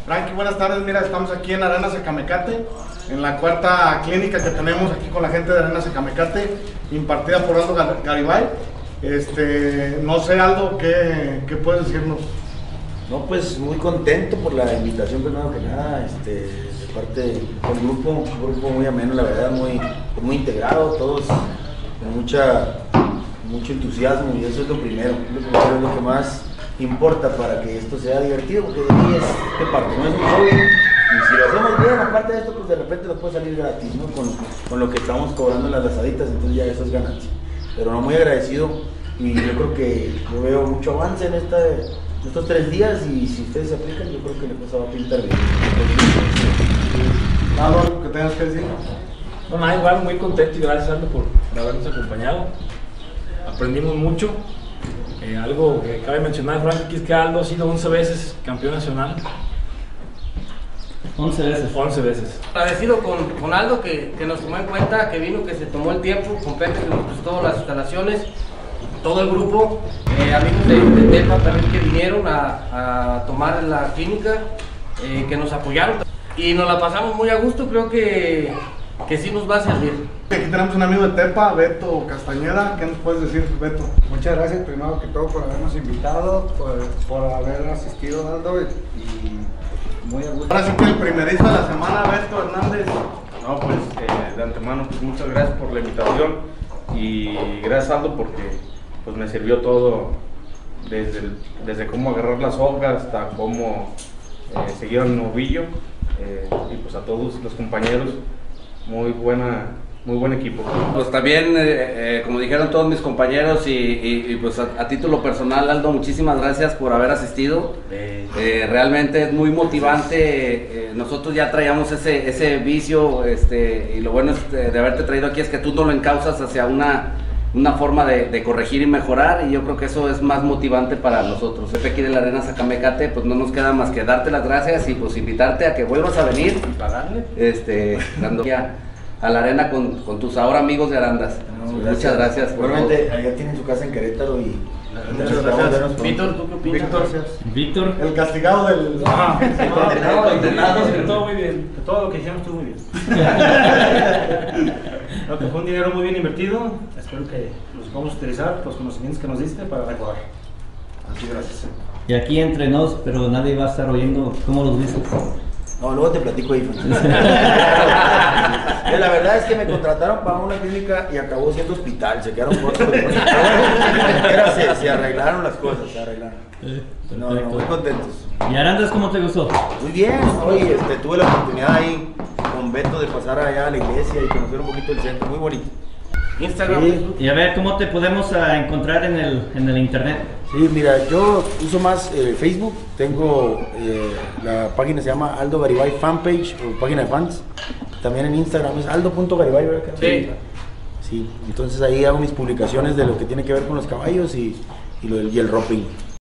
Frankie, buenas tardes. Mira, estamos aquí en Arenas Ecamecate, en la cuarta clínica que tenemos aquí con la gente de Arenas Ecamecate, impartida por Aldo Garibay. No sé, Aldo, ¿qué puedes decirnos? No, pues muy contento por la invitación, primero que nada, de parte del grupo, un grupo muy ameno, la verdad, muy integrado, todos con mucho entusiasmo, y eso es lo primero, es lo que más importa para que esto sea divertido, porque de ahí es de parte, no es un hobby, y si lo hacemos bien, aparte de esto, pues de repente nos puede salir gratis, ¿no? Con lo que estamos cobrando en las lazaditas, entonces ya eso es ganancia. Pero no, muy agradecido, y yo creo que yo veo mucho avance en estos 3 días, y si ustedes se aplican, yo creo que la cosa va a pintar bien. ¿Algo que tengas que decir? No, nada, igual muy contento y gracias, Aldo, por habernos acompañado. Aprendimos mucho. Algo que cabe mencionar, Frank, es que Aldo ha sido 11 veces campeón nacional. 11 veces. 11 veces. Agradecido con Aldo que nos tomó en cuenta, que vino, que se tomó el tiempo, con Pepe que nos prestó las instalaciones, todo el grupo, amigos de Tepa también que vinieron a tomar la clínica, que nos apoyaron y nos la pasamos muy a gusto. Creo que sí nos va a servir. Aquí tenemos un amigo de Tepa, Beto Castañeda. ¿Qué nos puedes decir, Beto? Muchas gracias primero que todo por habernos invitado, por haber asistido, Aldo, y muy a gusto. Ahora sí que el primerizo de la semana, Beto Hernández. No, pues de antemano, pues muchas gracias por la invitación, y gracias, Aldo, porque pues me sirvió todo, desde cómo agarrar las hojas hasta cómo seguir al novillo, y pues a todos los compañeros, muy buen equipo. Pues también, como dijeron todos mis compañeros, y pues a título personal, Aldo, muchísimas gracias por haber asistido. Realmente es muy motivante. Nosotros ya traíamos ese vicio, y lo bueno de haberte traído aquí es que tú no lo encauzas hacia una forma de corregir y mejorar, y yo creo que eso es más motivante para nosotros. Pepe aquí de la Arenas Ecamecate, pues no nos queda más que darte las gracias y pues invitarte a que vuelvas a venir y pagarle, dando a la arena con tus ahora amigos de Arandas. No, muchas gracias. Igualmente, allá tienen su casa en Querétaro, y muchas gracias. Víctor, ¿tú qué opinas? Víctor. El castigado del... Condenados, que todo muy bien. Que todo lo que hicimos estuvo muy bien. No, que fue un dinero muy bien invertido. Espero que los podamos utilizar, los conocimientos que nos diste, para mejorar. Así, gracias. Y aquí entre nos, pero nadie va a estar oyendo cómo los viste. No, luego te platico ahí. La verdad es que me contrataron para una clínica y acabó siendo hospital, se quedaron cortos. Se arreglaron las cosas, se arreglaron. No, muy contentos. ¿Y Arandas cómo te gustó? Muy bien, hoy tuve la oportunidad ahí con Beto de pasar allá a la iglesia y conocer un poquito el centro, muy bonito. Instagram, Sí. Facebook. Y a ver, ¿cómo te podemos encontrar en el internet? Sí, mira, yo uso más Facebook, tengo la página, se llama Aldo Garibay Fanpage, o página de fans. También en Instagram es aldo.garibay, ¿verdad? Sí. Sí, entonces ahí hago mis publicaciones de lo que tiene que ver con los caballos y el roping.